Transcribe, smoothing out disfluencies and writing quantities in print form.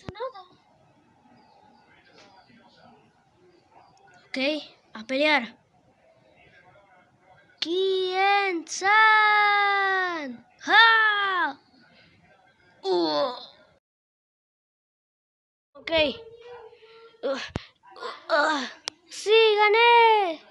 nada. Ok, a pelear. Kien-san. ¡Ja! Ok. Sí, gané.